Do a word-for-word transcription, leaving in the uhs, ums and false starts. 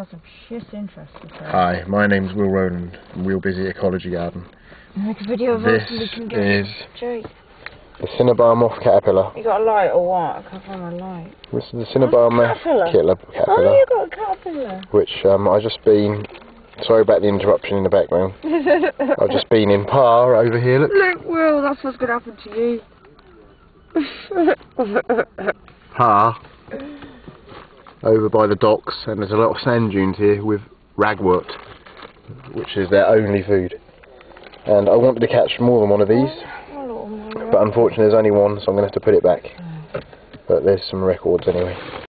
got some shit interest to say. Hi, my name's Will Rowland from Real Busy Ecology Garden. Make a video of This us and we can go. is Jake. the Cinnabar moth caterpillar. You got a light or what? I can't find my light. This is the Cinnabar Oh, moth caterpillar. caterpillar, caterpillar Oh, you got a caterpillar. which um, I've just been. Sorry about the interruption in the background. I've just been in Par over here. Look. Look, Will, that's what's going to happen to you. Par. Over by the docks, and there's a lot of sand dunes here with ragwort, which is their only food. And I wanted to catch more than one of these, but unfortunately there's only one, so I'm going to have to put it back. But there's some records anyway.